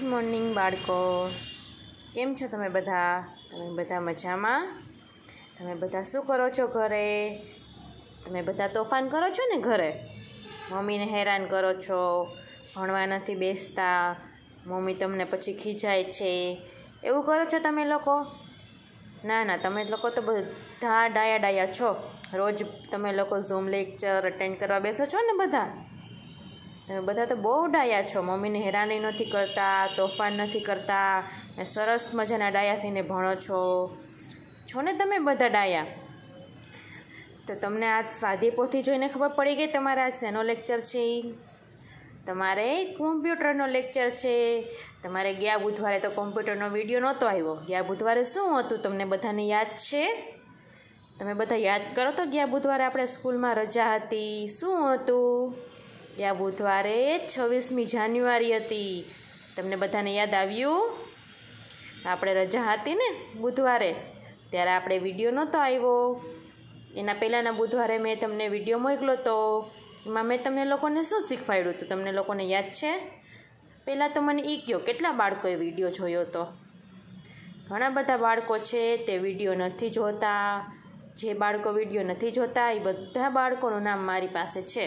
Morning બાળકો, કેમ છો તમે બધા? તમે બધા મજામાં? તમે બધા શું કરો છો ઘરે? તમે બધા તોફાન કરો છો ને ઘરે? મમ્મીને હેરાન કરો છો, ભણવા નથી બેસતા, મમ્મી તમને પછી ખીજાય છે, એવું કરો છો તમે લોકો? ના ના, તમે લોકો તો બધા ડાયા છો. રોજ તમે લોકો ઝૂમ લેક્ચર અટેન્ડ કરવા બેસો છો ને બધા? તમે બધા તો બહુ ડાયા છો, મમ્મીને હેરાની નથી કરતા, તોફાન નથી કરતા, ને સરસ મજાના ડાયા થઈને ભણો છો ને તમે બધા ડાયા? તો તમને આ સ્વાધ્યાય પોથી જોઈને ખબર પડી ગઈ તમારે આ શેનો લેક્ચર છે? તમારે કોમ્પ્યુટરનો લેક્ચર છે. તમારે ગયા બુધવારે તો કોમ્પ્યુટરનો વિડીયો નહોતો આવ્યો. ગયા બુધવારે શું હતું તમને બધાને યાદ છે? તમે બધા યાદ કરો તો ગયા બુધવારે આપણે સ્કૂલમાં રજા હતી. શું હતું? ગયા બુધવારે 26મી જાન્યુઆરી હતી. તમને બધાને યાદ આવ્યું? આપણે રજા હતી ને બુધવારે, ત્યારે આપણે વિડીયો નહોતો આવ્યો. એના પહેલાંના બુધવારે મેં તમને વિડીયો મોકલ્યો હતો. એમાં મેં તમને લોકોને શું શીખવાડ્યું હતું તમને લોકોને યાદ છે? પહેલાં તો મને એ કહો, કેટલા બાળકોએ વિડીયો જોયો હતો? ઘણા બધા બાળકો છે તે વિડીયો નથી જોતા. જે બાળકો વિડીયો નથી જોતા એ બધા બાળકોનું નામ મારી પાસે છે.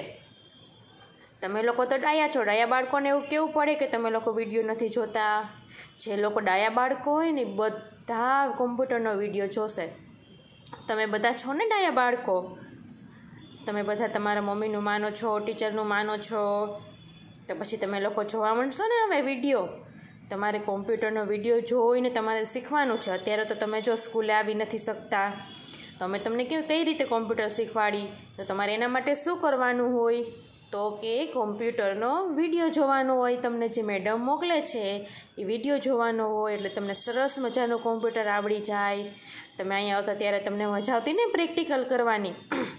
તમે લોકો તો ડાયા છો, ડાયા બાળકોને એવું કહેવું પડે કે તમે લોકો વિડીયો નથી જોતા. જે લોકો ડાયા બાળકો હોય ને બધા કોમ્પ્યુટરનો વિડીયો જોશે. તમે બધા છો ને ડાયા બાળકો? તમે બધા તમારા મમ્મીનું માનો છો, ટીચરનું માનો છો, તો પછી તમે લોકો જોવા માંડશો ને હવે વિડીયો. તમારે કોમ્પ્યુટરનો વિડીયો જોઈને તમારે શીખવાનું છે. અત્યારે તો તમે જો સ્કૂલે આવી નથી શકતા, તો અમે તમને કઈ રીતે કોમ્પ્યુટર શીખવાડી? તો તમારે એના માટે શું કરવાનું હોય? તો કે કોમ્પ્યુટરનો વિડીયો જોવાનો હોય. તમને જે મેડમ મોકલે છે એ વિડીયો જોવાનો હોય, એટલે તમને સરસ મજાનું કોમ્પ્યુટર આવડી જાય. તમે અહીંયા આવતા ત્યારે તમને મજા આવતી ને પ્રેક્ટિકલ કરવાની?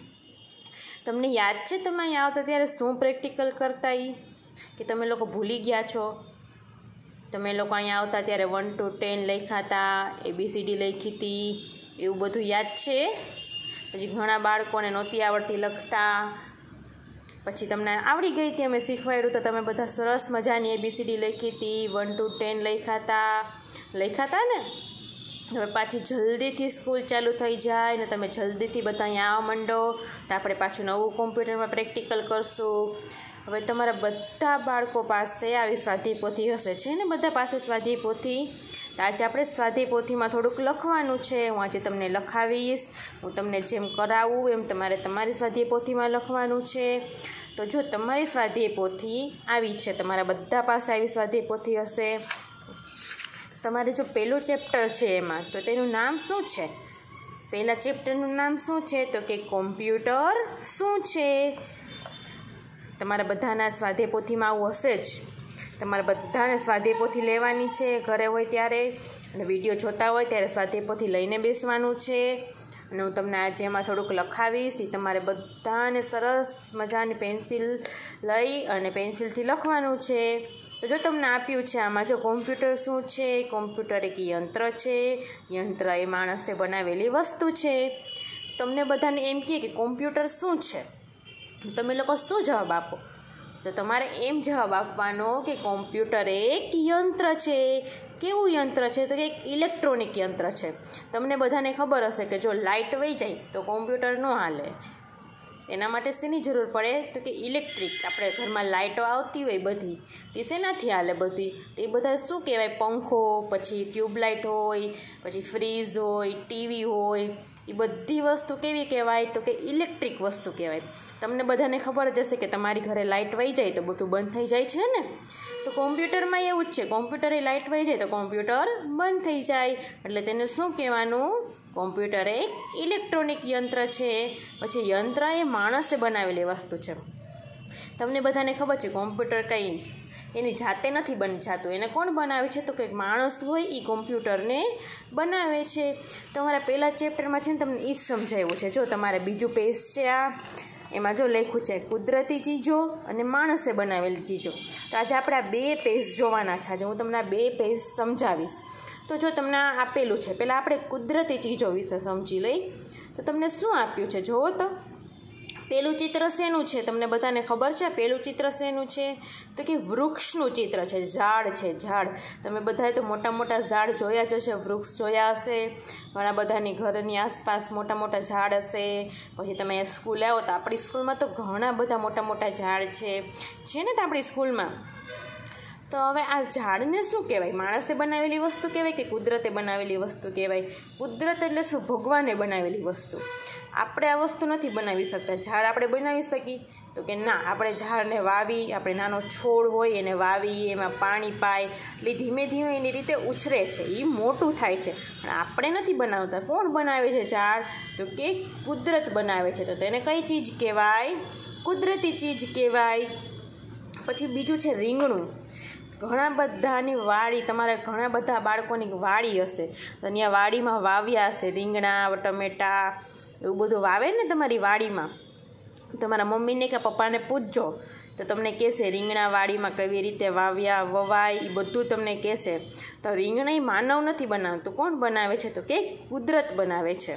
તમને યાદ છે તમે અહીંયા આવતા ત્યારે શું પ્રેક્ટિકલ કરતા કે તમે લોકો ભૂલી ગયા છો? તમે લોકો અહીંયા આવતા ત્યારે 1 to 10 લખ્યા હતા, ABCD લખી હતી, એવું બધું યાદ છે? પછી ઘણા બાળકોને નહોતી આવડતી લખતા, પછી તમને આવડી ગઈ હતી, અમે શીખવાડ્યું તો તમે બધા સરસ મજાની ABCD લખી હતી, 1 to 10 લખ્યા હતા ને? હવે પાછી જલ્દીથી સ્કૂલ ચાલુ થઈ જાય ને તમે જલ્દીથી બધા અહીંયા આવવા માંડો, તો આપણે પાછું નવું કોમ્પ્યુટરમાં પ્રેક્ટિકલ કરશું. હવે તમારા બધા બાળકો પાસે આવી સ્વાધ્યાય પોથી હશે, છે ને બધા પાસે સ્વાધ્યાય પોથી? તો આજે આપણે સ્વાધ્યાય પોથીમાં થોડુંક લખવાનું છે. હું આજે તમને લખાવીશ. હું તમને જેમ કરાવું એમ તમારે તમારી સ્વાધ્યાય પોથીમાં લખવાનું છે. તો જો તમારી સ્વાધ્યાય પોથી આવી છે, તમારા બધા પાસે આવી સ્વાધ્યાય પોથી હશે. તમારે જો પહેલું ચેપ્ટર છે એમાં, તો તેનું નામ શું છે? પહેલા ચેપ્ટરનું નામ શું છે? તો કે કોમ્પ્યુટર શું છે? તમારા બધાના સ્વાધ્યાય પોથીમાં આવું હશે જ. તમારે બધાને સ્વાધ્યાય પોથી લેવાની છે ઘરે હોય ત્યારે, અને વિડીયો જોતા હોય ત્યારે સ્વાધ્યાય પોથી લઈને બેસવાનું છે. અને હું તમને આજે એમાં થોડુંક લખાવીશ. એ તમારે બધાને સરસ મજાની પેન્સિલ લઈ અને પેન્સિલથી લખવાનું છે. તો જો તમને આપ્યું છે આમાં, જો કોમ્પ્યુટર શું છે? કોમ્પ્યુટર એક યંત્ર છે. યંત્ર એ માણસે બનાવેલી વસ્તુ છે. તમને બધાને એમ કહે કે કોમ્પ્યુટર શું છે? તમે લોકો શું જવાબ આપો? તો તમારે એમ જવાબ આપવાનો કે કોમ્પ્યુટર એક યંત્ર છે. કેવું યંત્ર છે? તો કે એક ઇલેક્ટ્રોનિક યંત્ર છે. તમને બધાને ખબર હશે કે જો લાઇટ વહી જાય તો કોમ્પ્યુટર ન હાલે. એના માટે શેની જરૂર પડે? તો કે ઇલેક્ટ્રિક. આપણે ઘરમાં લાઇટો આવતી હોય બધી, તે શેનાથી હાલે બધી? તો એ બધા શું કહેવાય? પંખો, પછી ટ્યુબલાઇટ હોય, પછી ફ્રીજ હોય, ટીવી હોય, એ બધી વસ્તુ કેવી કહેવાય? તો કે ઇલેક્ટ્રિક વસ્તુ કહેવાય. તમને બધાને ખબર જ હશે કે તમારી ઘરે લાઇટ વહી જાય તો બધું બંધ થઈ જાય છે ને? તો કોમ્પ્યુટરમાં એવું જ છે. કોમ્પ્યુટરે લાઇટ વહી જાય તો કોમ્પ્યુટર બંધ થઈ જાય. એટલે તેને શું કહેવાનું? કોમ્પ્યુટર એક ઇલેક્ટ્રોનિક યંત્ર છે. પછી યંત્ર એ માણસે બનાવેલી વસ્તુ છે. તમને બધાને ખબર છે કોમ્પ્યુટર કંઈ એની જાતે નથી બની જતું. એને કોણ બનાવે છે? તો કંઈક માણસ હોય એ કોમ્પ્યુટરને બનાવે છે. તમારા પહેલાં ચેપ્ટરમાં છે ને તમને એ જ સમજાવ્યું છે. જો તમારે બીજું પેજ છે આ, એમાં જો લખ્યું છે કુદરતી ચીજો અને માણસે બનાવેલી ચીજો. તો આજે આપણે આ 2 પેજ જોવાના છે. આજે હું તમને આ 2 પેજ સમજાવીશ. તો જો તમને આપેલું છે, પહેલાં આપણે કુદરતી ચીજો વિશે સમજી લઈ. તો તમને શું આપ્યું છે? જુઓ તો, પેલું ચિત્ર શેનું છે તમને બધાને ખબર છે? પેલું ચિત્ર શેનું છે? તો કે વૃક્ષનું ચિત્ર છે, ઝાડ છે, ઝાડ. તમે બધાએ તો મોટા મોટા ઝાડ જોયા જ હશે, વૃક્ષ જોયા હશે. ઘણા બધાની ઘરની આસપાસ મોટા મોટા ઝાડ હશે. પછી તમે સ્કૂલે આવો તો આપણી સ્કૂલમાં તો ઘણા બધા મોટા મોટા ઝાડ છે ને તો આપણી સ્કૂલમાં. તો હવે આ ઝાડને શું કહેવાય? માણસે બનાવેલી વસ્તુ કહેવાય કે કુદરતે બનાવેલી વસ્તુ કહેવાય? કુદરત એટલે શું? ભગવાને બનાવેલી વસ્તુ. આપણે આ વસ્તુ નથી બનાવી શકતા. ઝાડ આપણે બનાવી શકીએ? તો કે ના, આપણે ઝાડને વાવી, આપણે નાનો છોડ હોય એને વાવી, એમાં પાણી પાય, એટલે ધીમે ધીમે એની રીતે ઉછરે છે, એ મોટું થાય છે. પણ આપણે નથી બનાવતા. કોણ બનાવે છે ઝાડ? તો કે કુદરત બનાવે છે. તો તેને કઈ ચીજ કહેવાય? કુદરતી ચીજ કહેવાય. પછી બીજું છે રીંગણું. ઘણા બધાની વાડી, તમારે ઘણા બધા બાળકોની વાડી હશે, તો ત્યાં વાડીમાં વાવ્યા હશે રીંગણા, ટમેટા, એવું બધું વાવે ને તમારી વાડીમાં. તમારા મમ્મીને કે પપ્પાને પૂછજો તો તમને કહેશે રીંગણા વાડીમાં કેવી રીતે વવાય, એ બધું તમને કહેશે. તો રીંગણા એ માનવ નથી બનાવતું. કોણ બનાવે છે? તો કે કુદરત બનાવે છે.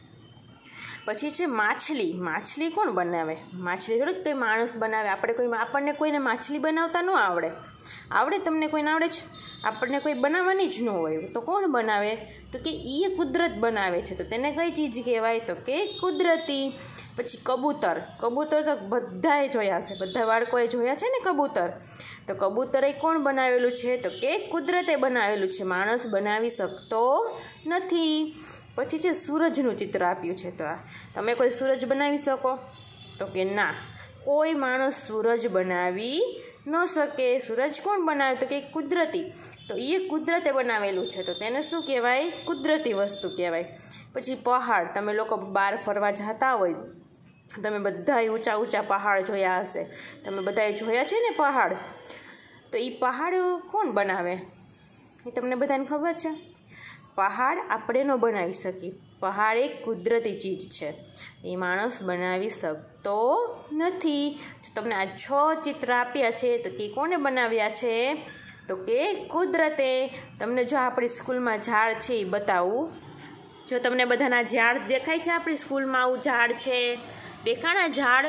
પછી છે માછલી. માછલી કોણ બનાવે? માછલી થોડીક કોઈ માણસ બનાવે. આપણને કોઈને માછલી બનાવતા ન આવડે. આવડે? તમને કોઈને આવડે છે? આપણને કોઈ બનાવવાની જ ન હોય. તો કોણ બનાવે? તો કે એ કુદરત બનાવે છે. તો તેને કઈ ચીજ કહેવાય? તો કે કુદરતી. પછી કબૂતર. કબૂતર તો બધાએ જોયા હશે, બધા બાળકોએ જોયા છે ને કબૂતર. તો કબૂતર એ કોણ બનાવેલું છે? તો કે કુદરતે બનાવેલું છે. માણસ બનાવી શકતો નથી. પછી છે સૂરજનું ચિત્ર આપ્યું છે. તો તમે કોઈ સૂરજ બનાવી શકો? તો કે ના, કોઈ માણસ સૂરજ બનાવી ન શકે. સૂરજ કોણ બનાવે? તો કે કુદરતી. તો એ કુદરતે બનાવેલું છે. તો તેને શું કહેવાય? કુદરતી વસ્તુ કહેવાય. પછી પહાડ. તમે લોકો બહાર ફરવા જતા હોય, તમે બધાએ ઊંચા ઊંચા પહાડ જોયા હશે. તમે બધાએ જોયા છે ને પહાડ? તો એ પહાડ કોણ બનાવે? એ તમને બધાને ખબર છે? પહાડ આપણે ન બનાવી શકીએ. પહાડ એક કુદરતી ચીજ છે, એ માણસ બનાવી શકતો નથી. તમને આ 6 ચિત્ર આપ્યા છે, તો કે કોને બનાવ્યા છે? તો કે કુદરતે. તમને જો આપણી સ્કૂલમાં ઝાડ છે એ બતાવું. જો તમને બધાના ઝાડ દેખાય છે આપણી સ્કૂલમાં? આવું ઝાડ છે, દેખાણા ઝાડ?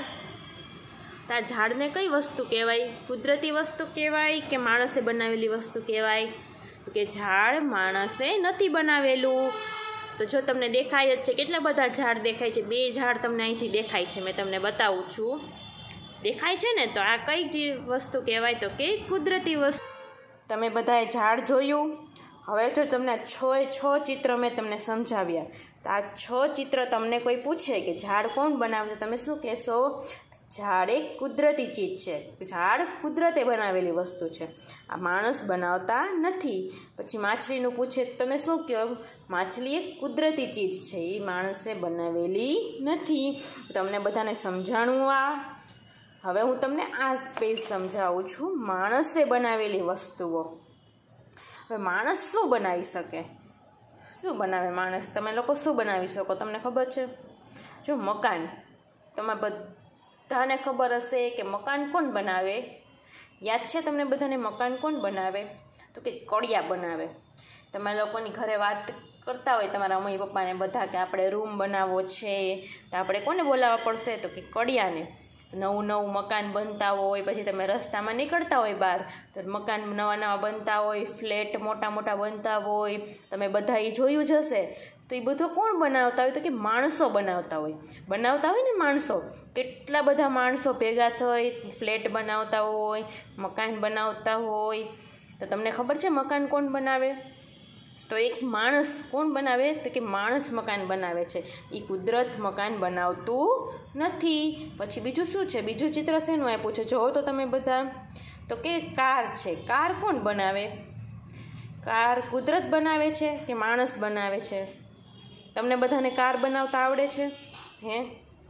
તો આ ઝાડને કઈ વસ્તુ કહેવાય? કુદરતી વસ્તુ કહેવાય કે માણસે બનાવેલી વસ્તુ કહેવાય? તો કે ઝાડ માણસે નથી બનાવેલું. તો જો તમને દેખાય જ છે, કેટલા બધા ઝાડ દેખાય છે? 2 ઝાડ તમને અહીંથી દેખાય છે. મેં તમને બતાવું છું. દેખાય છે ને? તો આ કઈ વસ્તુ કહેવાય? તો કે કુદરતી વસ્તુ. તમે બધાએ ઝાડ જોયું? હવે જો તમને 6 ચિત્ર મેં તમને સમજાવ્યા. તો આ 6 ચિત્ર તમને કોઈ પૂછે કે ઝાડ કોણ બનાવે? તો તમે શું કહેશો? ઝાડ એક કુદરતી ચીજ છે. ઝાડ કુદરતે બનાવેલી વસ્તુ છે, આ માણસ બનાવતા નથી. પછી માછલીનું પૂછે તો તમે શું કહો? માછલી એક કુદરતી ચીજ છે, એ માણસે બનાવેલી નથી. તમને બધાને સમજાણું આ? હવે હું તમને આ પેજ સમજાવું છું, માણસે બનાવેલી વસ્તુઓ. હવે માણસ શું બનાવી શકે? શું બનાવે માણસ? તમે લોકો શું બનાવી શકો? તમને ખબર છે? જો મકાન, તમે બધાને ખબર હશે કે મકાન કોણ બનાવે? યાદ છે તમને બધાને મકાન કોણ બનાવે? તો કે કડિયા બનાવે. તમે લોકોની ઘરે વાત કરતા હોય તમારા મમ્મી પપ્પાને બધા કે આપણે રૂમ બનાવવો છે, તો આપણે કોને બોલાવવા પડશે? તો કે કડિયાને. નવું મકાન બનતા હોય, પછી તમે રસ્તામાં નીકળતા હોય બહાર, તો મકાન નવા બનતા હોય, ફ્લેટ મોટા બનતા હોય, તમે બધા એ જોયું જ હશે. તો એ બધું કોણ બનાવતા હોય? તો કે માણસો બનાવતા હોય ને માણસો. કેટલા બધા માણસો ભેગા થઈ ફ્લેટ બનાવતા હોય, મકાન બનાવતા હોય. તો તમને ખબર છે મકાન કોણ બનાવે? તો એક માણસ કોણ બનાવે? તો કે માણસ મકાન બનાવે છે, એ કુદરત મકાન બનાવતું નથી. પછી બીજું શું છે? બીજું ચિત્ર શેનું આપ્યું છે? જોવો તો તમે બધા. તો કે કાર છે. કાર કોણ બનાવે? કાર કુદરત બનાવે છે કે માણસ બનાવે છે? તમને બધાને કાર બનાવતા આવડે છે? હે?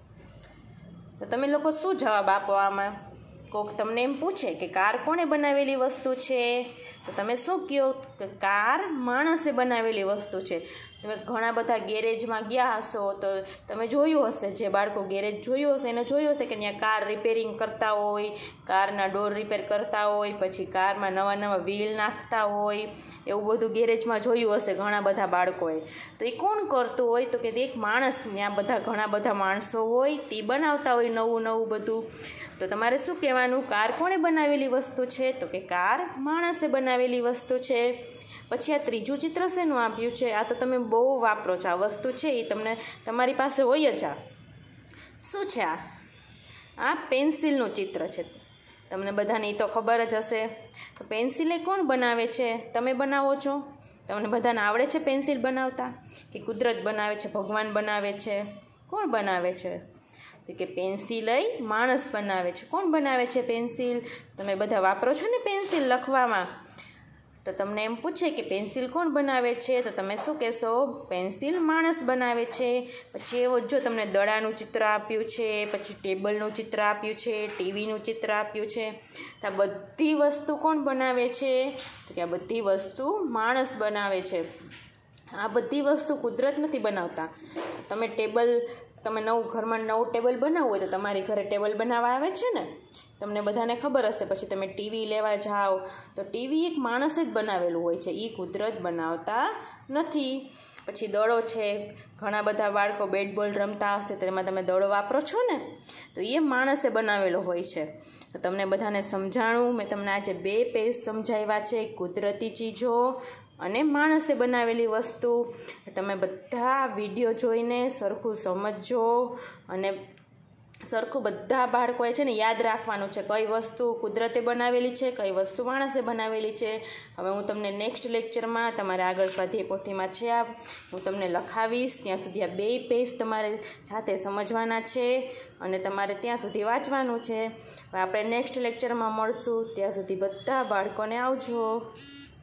તો તમે લોકો શું જવાબ આપો આમાં? કોક તમને એમ પૂછે કે કાર કોણે બનાવેલી વસ્તુ છે? તો તમે શું કહો? કે કાર માણસે બનાવેલી વસ્તુ છે. તમે ઘણા બધા ગેરેજમાં ગયા હશો તો તમે જોયું હશે, જે બાળકો ગેરેજ જોયું હશે એને જોયું હશે કે ત્યાં કાર રિપેરિંગ કરતા હોય, કારના ડોર રિપેર કરતા હોય, પછી કારમાં નવા નવા વ્હીલ નાખતા હોય, એવું બધું ગેરેજમાં જોયું હશે ઘણા બધા બાળકોએ. તો એ કોણ કરતું હોય? તો કે એક માણસ, ત્યાં બધા ઘણા બધા માણસો હોય તે બનાવતા હોય નવું નવું બધું. તો તમારે શું કહેવાનું? કાર કોણે બનાવેલી વસ્તુ છે? તો કે કાર માણસે બનાવેલી વસ્તુ છે. પછી આ ત્રીજું ચિત્ર શેનું આપ્યું છે? આ તો તમે બહુ વાપરો છો, આ વસ્તુ છે એ તમને તમારી પાસે હોય જ. આ શું છે? આ પેન્સિલનું ચિત્ર છે. તમને બધાને એ તો ખબર જ હશે. તો પેન્સિલ એ કોણ બનાવે છે? તમે બનાવો છો? તમને બધાને આવડે છે પેન્સિલ બનાવતા? કે કુદરત બનાવે છે, ભગવાન બનાવે છે, કોણ બનાવે છે? તો કે પેન્સિલ માણસ બનાવે છે. કોણ બનાવે છે પેન્સિલ? તમે બધા વાપરો છો ને પેન્સિલ લખવામાં. તો તમને એમ પૂછે કે પેન્સિલ કોણ બનાવે છે? તો તમે શું કહેશો? પેન્સિલ માણસ બનાવે છે. પછી એવો જો તમને દડાનું ચિત્ર આપ્યું છે, પછી ટેબલનું ચિત્ર આપ્યું છે, ટીવીનું ચિત્ર આપ્યું છે. તો આ બધી વસ્તુ કોણ બનાવે છે? તો કે આ બધી વસ્તુ માણસ બનાવે છે. આ બધી વસ્તુ કુદરત નથી બનાવતા. તમે નવું ઘરમાં નવું ટેબલ બનાવવું હોય તો તમારી ઘરે ટેબલ બનાવવા આવે છે ને, તમને બધાને ખબર હશે. પછી તમે ટીવી લેવા જાઓ તો ટીવી એક માણસે જ બનાવેલું હોય છે, એ કુદરત બનાવતા નથી. પછી દડો છે, ઘણા બધા બાળકો બેટ બોલ રમતા હશે તો એમાં તમે દડો વાપરો છો ને, તો એ માણસે બનાવેલો હોય છે. તો તમને બધાને સમજાણું. મેં તમને આજે 2 પેજ સમજાવ્યા છે, કુદરતી ચીજો અને માણસે બનાવેલી વસ્તુ. તમે બધા વિડીયો જોઈને સરખું સમજજો અને સરખું બધા બાળકોએ છે ને યાદ રાખવાનું છે કઈ વસ્તુ કુદરતે બનાવેલી છે, કઈ વસ્તુ માણસે બનાવેલી છે. હવે હું તમને નેક્સ્ટ લેક્ચરમાં તમારે આગળ સ્વાધ્યાય પોથીમાં છે હું તમને લખાવીશ. ત્યાં સુધી આ 2 પેજ તમારે જાતે સમજવાના છે અને તમારે ત્યાં સુધી વાંચવાનું છે. આપણે નેક્સ્ટ લેક્ચરમાં મળશું. ત્યાં સુધી બધા બાળકોને આવજો.